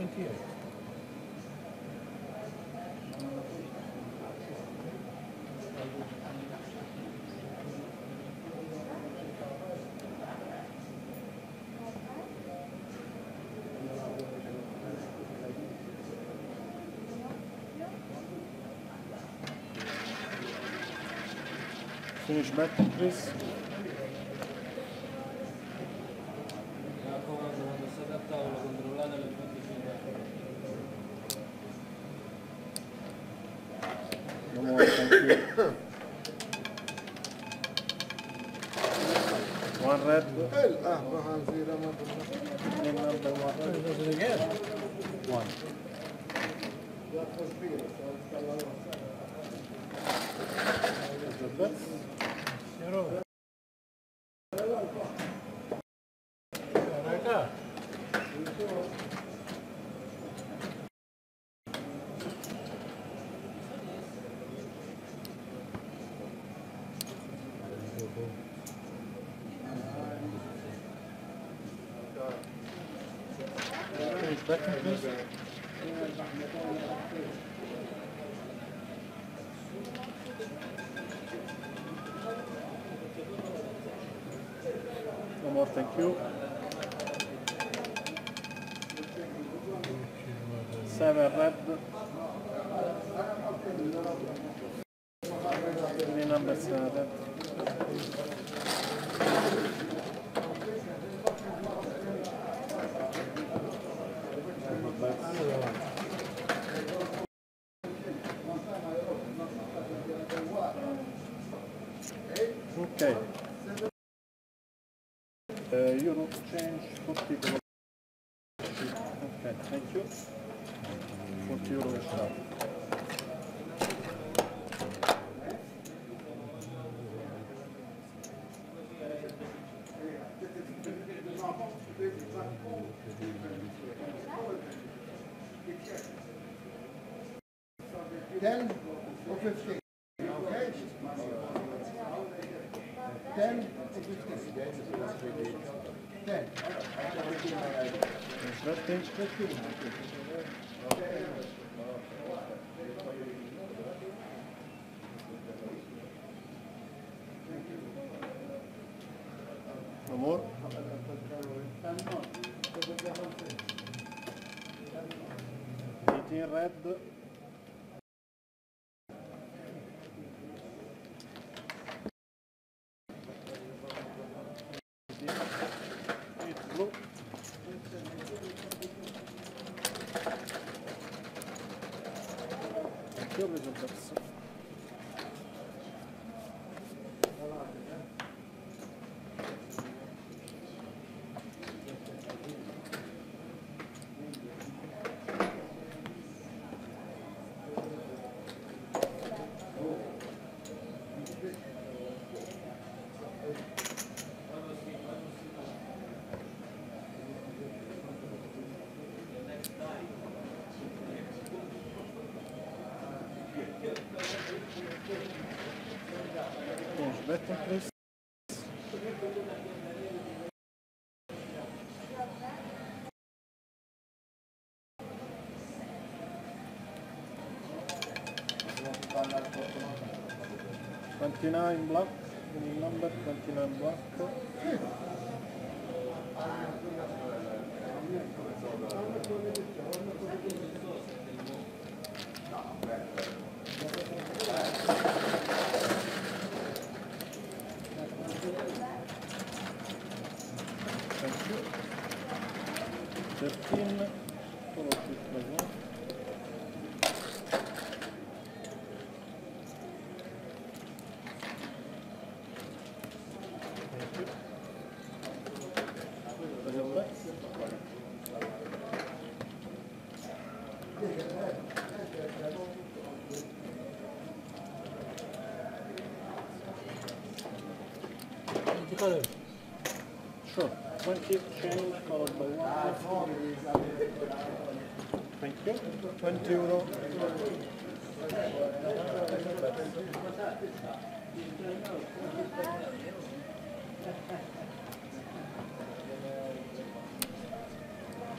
28. Finish betting, please. No more, thank you. One red. Name number one red. Does it again? One. The best. Zero. Raga. Finish betting, please. No more, thank you. 7 red. Any numbers red? Okay. Euro change 40 euro. Okay, thank you. 40 euro is done. Ten or 15? Okay. 10 or 15? 10. Finish betting. No more. 18 red. It's blue. Thank you, results. Finish betting, please. $29 black, winning number 29 black. Thank you. 13, follow this by one. Thank you. Result back. Sure. 20 change followed by 1. Thank you. 20 euro.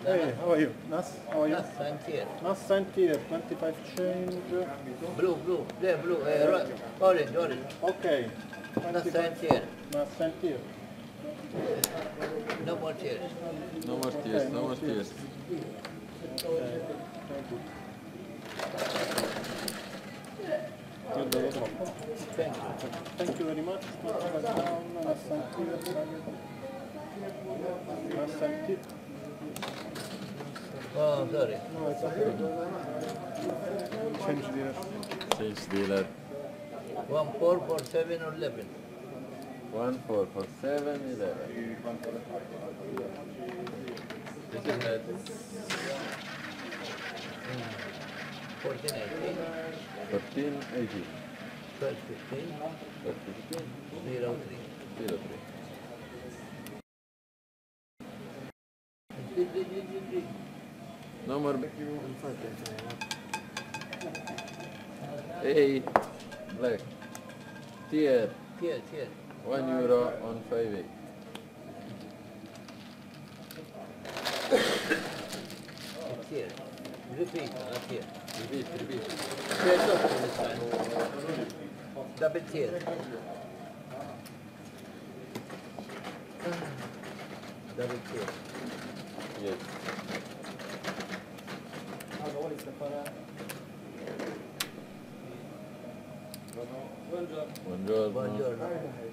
Hey, how are you? Nas, how are you? Nas, Santier. Nas Santier, 25 change. Blue, yeah, blue, orange. Okay. Nas 25. Santier. Nas Santier. No more tears. No more tears, no more tears. Okay. Thank you. Good day, everyone. Thank you. Thank you very much. Nas Santier. Nas Santier. Oh, sorry. No, it's okay. Change dealer. Change dealer. 1447 or 11. 144711. This is at 1418. 1480. 1215. 1215. 03. 03. No more. Hey, black. Tier. Tears. €1 on 58. Tears. Repeat, not tear. Repeat. Tears up to this time. Double tear. Double tear. Yes. Buongiorno. Buongiorno.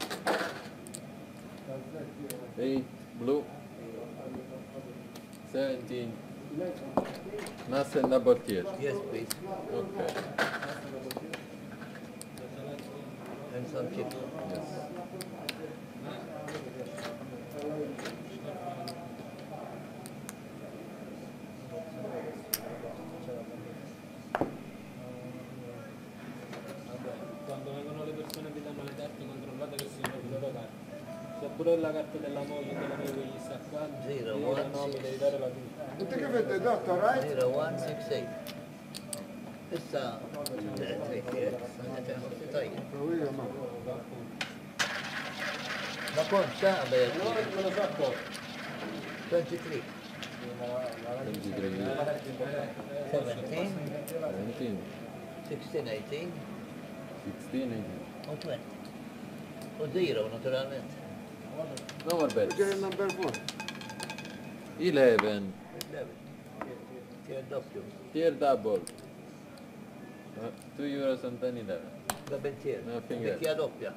8, blue. 17. Nas and double tier. Yes, please. Okay. And some chips. Yes. Quando vengono le persone vi danno le carte, controllate che siano le loro carte. Se pure la carta della moglie dell'amico gli sta accanto, Zero, devi one, la nome, six. devi dare la tua. What think of it, doctor, right? 0168. Issa, طيب. Io, ma. Ma conta, beh, Quello sacco. 23, 23. 17, 17. 16, 18, 16. 18. o 20. O 0, naturalmente. No more bets. Get it number 4. 11. 11. Tier doppio. Tier double. €2 and 10 11. Double tier. Nothing else. Vecchia doppia.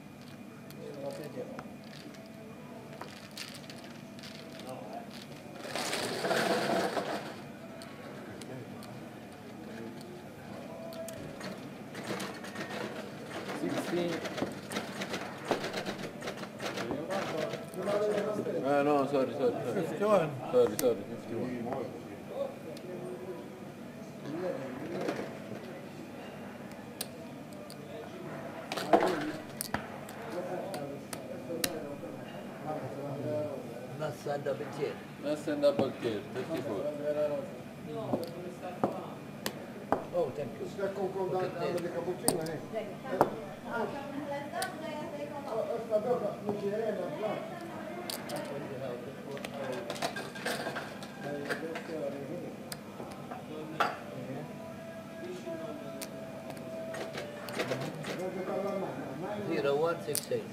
No, sorry. 51. Sorry, 51. Massa double tier. Nas and double tier, 54. Oh, thank you. Sta con danno di cappuccino, eh? Sta dopo, non ci viene, no? Zero, 168.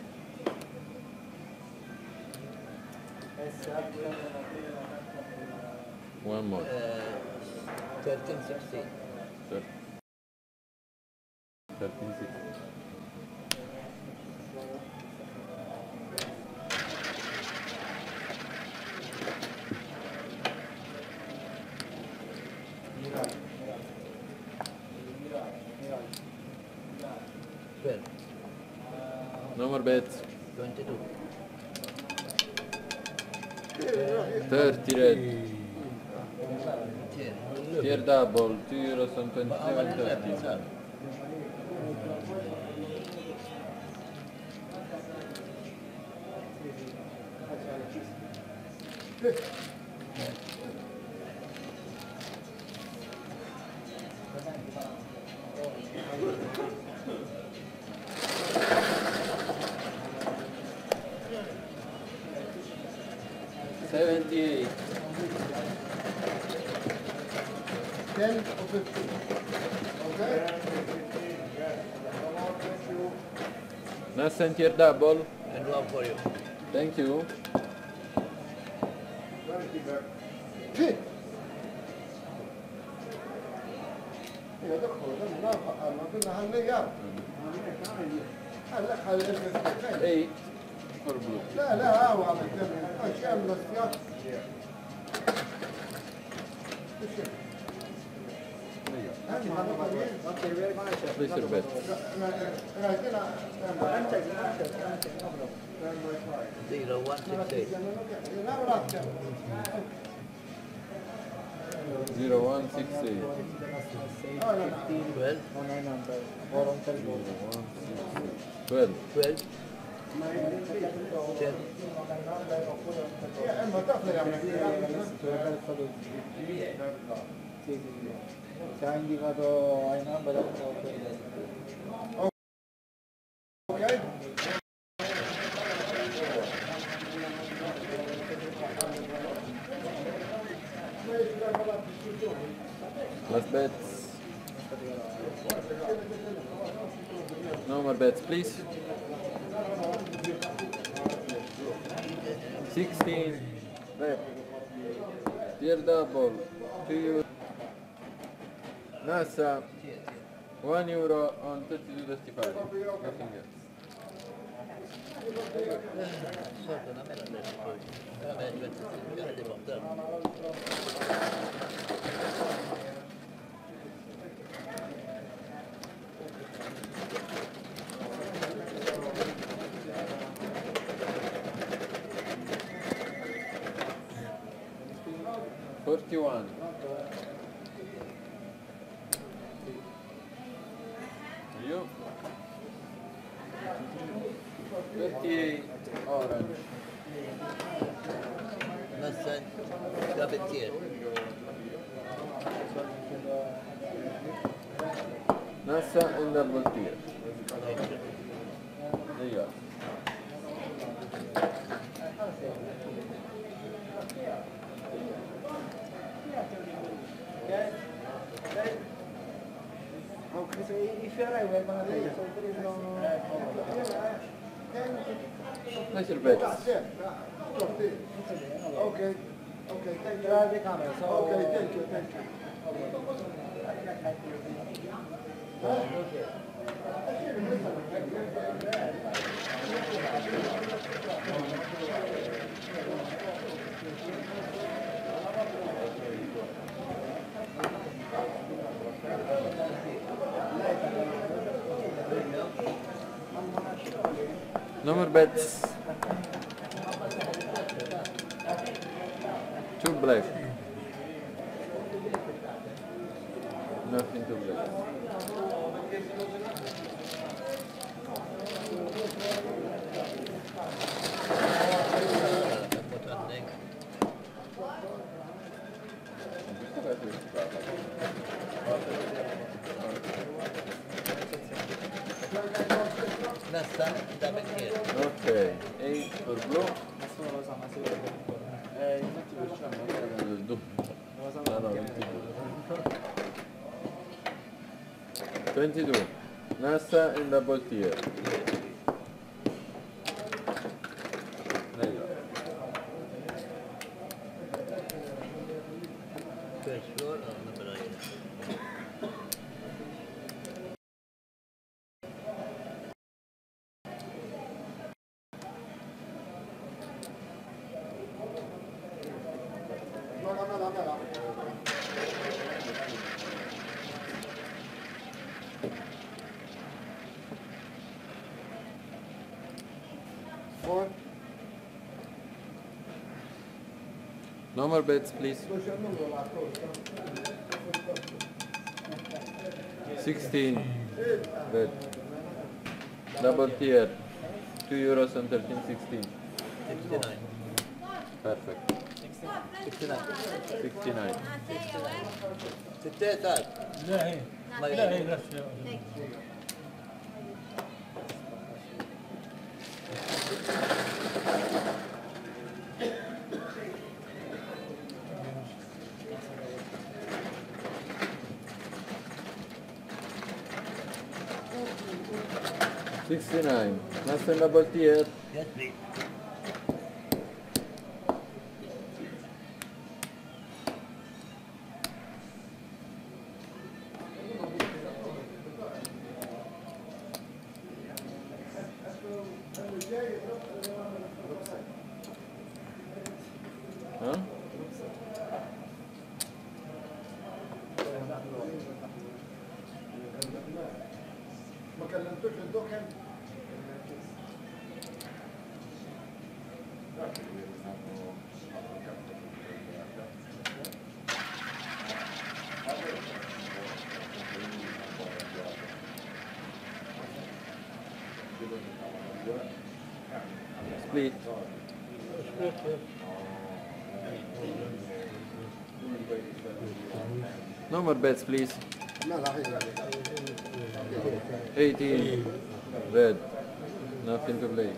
One more. 13, 16. 13, 6. Well, No more bets. 22. 30 red. Tier. Tier double, €2 and Ma 27, avanti, 30. salve. $78. 10 or 15. Okay? Nice and tier double. And one for you. Thank you. Sì. Io d'accordo, non ho fatto, ma quella hallegato. هلا خلي 8 for blue. لا لا هو عم يتكلم اشياء من السياق Place your bet. 0168. 0168. 12. 12. 12. 10. Se ha indicato ai number Okay. Last bets. No more bets, please. 16. Bet. Tier double. 2 euro. NASA. 1 euro on 32.35. Nothing else. Sorta una mela adesso poi. La mela diventa sempre di portare. $41. You. 38 orange. Massa gabettiere. NASA and double tier. There you are. Okay, so if you arrive, we're gonna take so there is no. Place your bets. Okay. Okay, thank There are you. the cameras, so. Okay, thank you, thank you. No more bets. 2 black. Nothing to black. Massa gabettiere. Okay, 8 for blue. Nessuno lo sa, ma si vede. Infatti perciò Il doppio. non lo sa. No, no, 22. 22. NASA and double tier. There you are. First floor or number 8? No, no, no, no, no. Four. No more bets, please. 16. Bet. Double tier. 2 euros and 13.16. 69. Perfect. 69. 69. 69. Ma 69. Master double tier. Yes, please. Huh? ما كلمتوش الدكان. Split. No more bets, please. لا لا هي 18. Red. Nothing to play.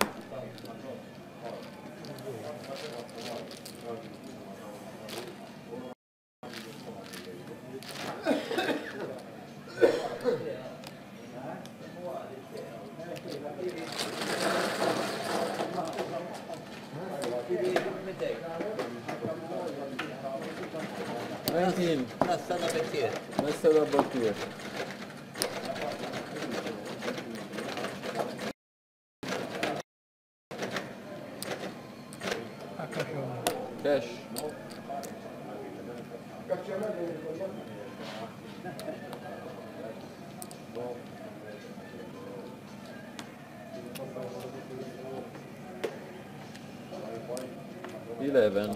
Master double tier. Master double tier. Cash. $11.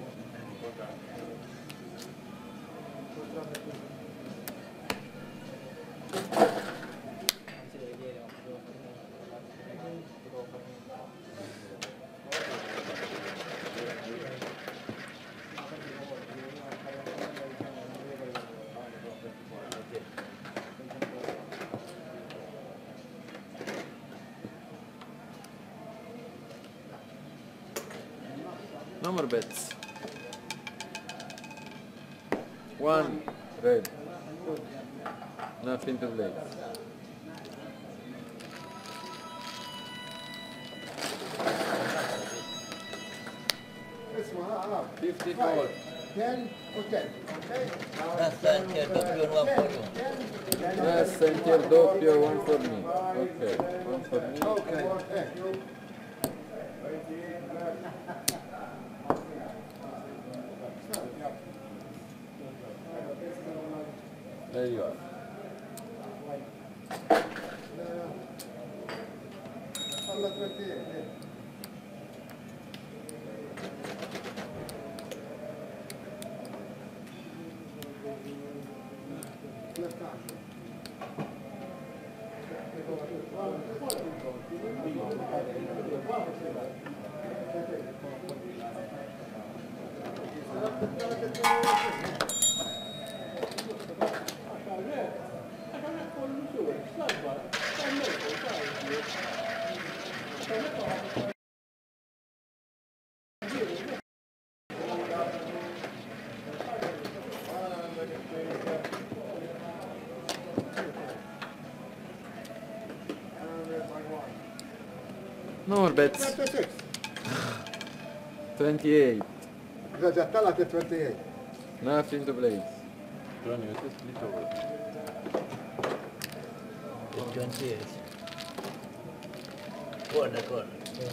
No more bets. 1 red. Nothing to play. اسمها عرب 54. 10 و10 Master tier double one for you. Yes, and tier doppio, 1 for me. Okay, 1 for me. اوكي There you are. خلص بدي No more bets. 36 28. إذا جت طلعت 28 Nothing to play. Ronnie, what is split over? It's 28. Corner, corner.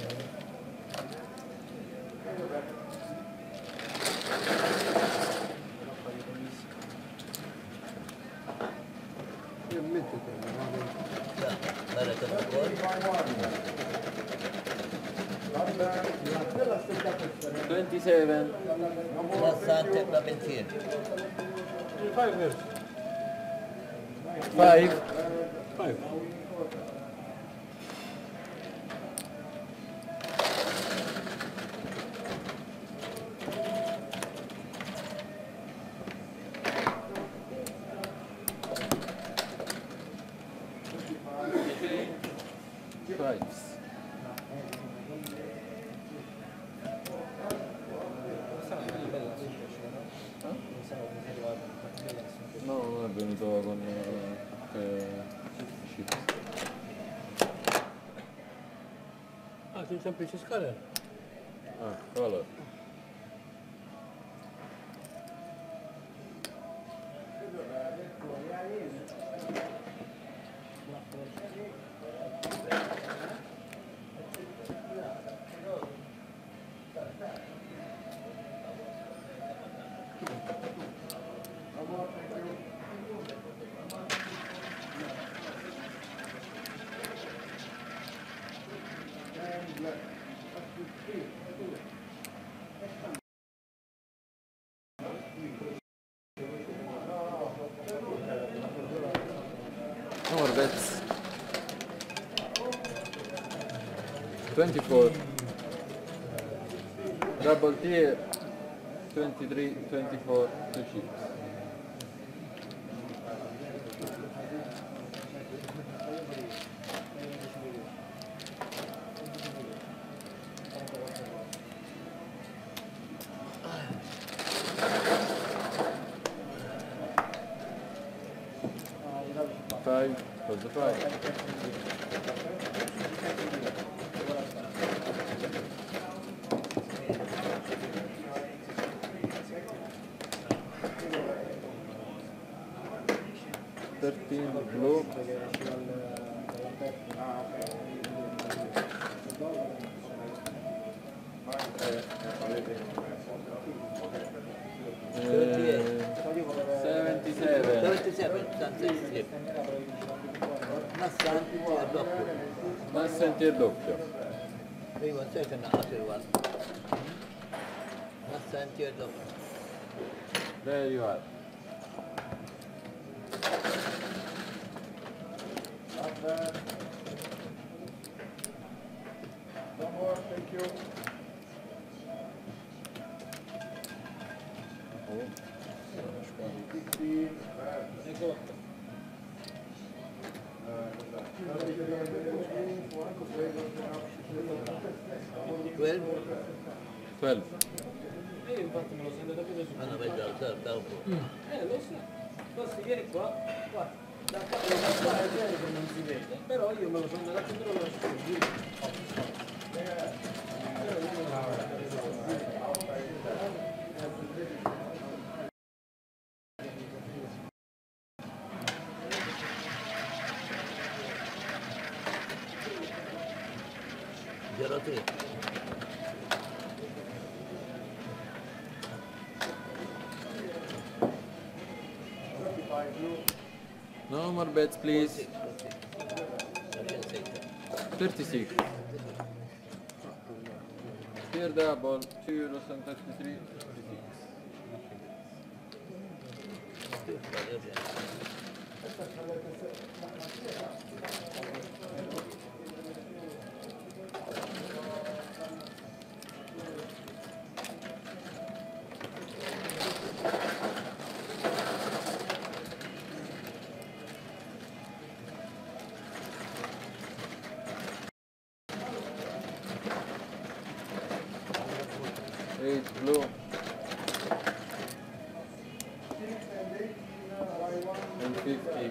Guarda che fa fuori. 27. Master double tier. 5. Fives. No, non è venuto con chips. c'è un semplice scala. Ah, color. No more bets. 24. Double tier. 23, 24, 2 chips. Five, hold the five. Thirteen blue. 77. 77, sunset slip. Nassan tier doppio. Massa in tier doppio. Prima e second after one. Nassan tier doppio. There you are. Not bad. No more, thank you. Oh. 16. Ecco, 12. 12. e io infatti me lo sento da più da su. Hanno messo dopo. Lo so. Basta, vieni qua, guarda. Da qua è vero che non si vede, però io me lo sono andato a centro e lo lascio giù. Zero three. No more bets, please. 36. 36. Tier double, 2 euros and 33. 8 blue. And 50.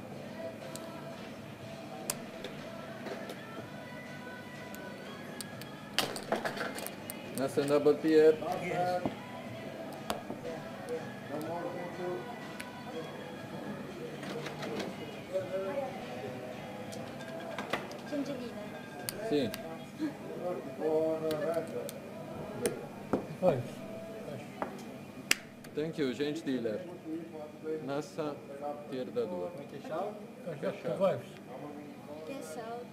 That's a double tier. Sì. Thank you, change dealer. Nassa, tier da 2. Cash out? Cash out. Cash out.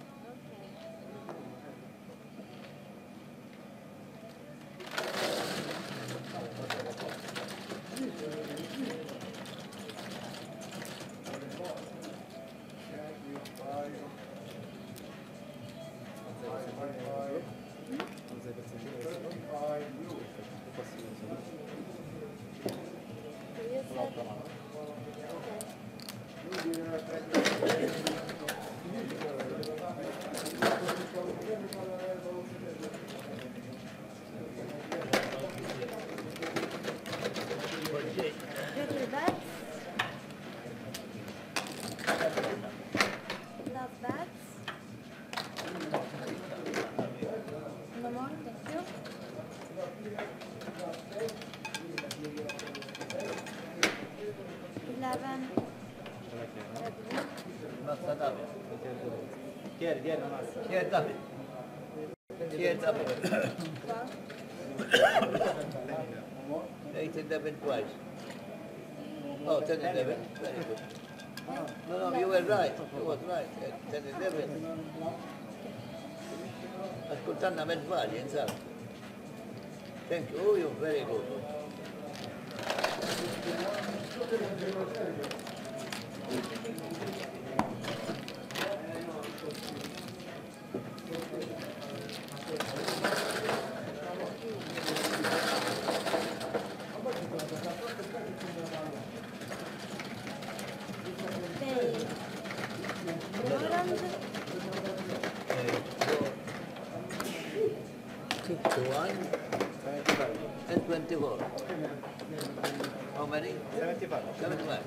Good bets. Love bets. Tieni, Massimo. Here, David. Here, David. 8 and 11 twice. Oh, 10 and 11. Very good. No, you were right. You was right. 10 and 11. Ascoltando a me sbagli, insomma. Thank you. Oh, you're very good. And 24. How many? 75. 75.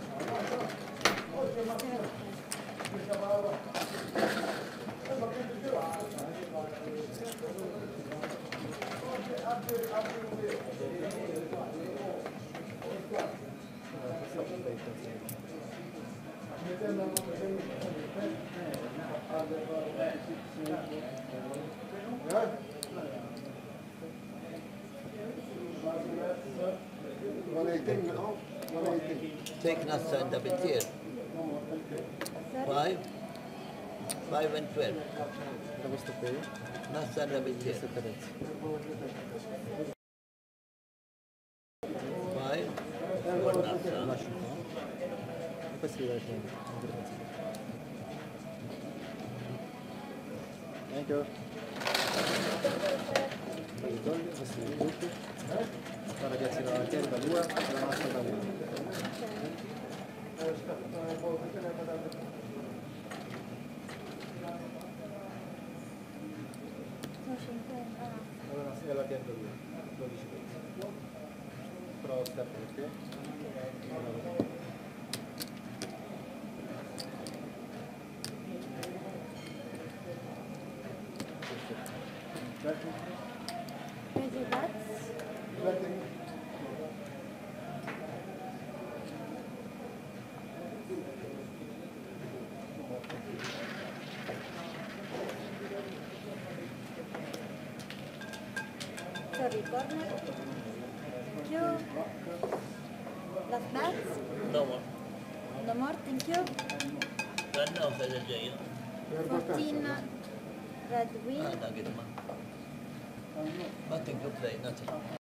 Take Nassa and double tier. 5 and 12. Da questo qui? Nassa and double tier. 5 for Nassa. Lascio qua. E poi si vede. Thank you. Poi i togli, questi li tutti. La ragazzi la tieni da 2 e la nostra da 1. Allora se la tieni da 2, 12 pezzi. Però step qui. Crazy Bats. Sorry, corner. Thank you. Last bats. No more. No more, thank you. Run off as a jail. 14 red wheel. Nothing to play, nothing.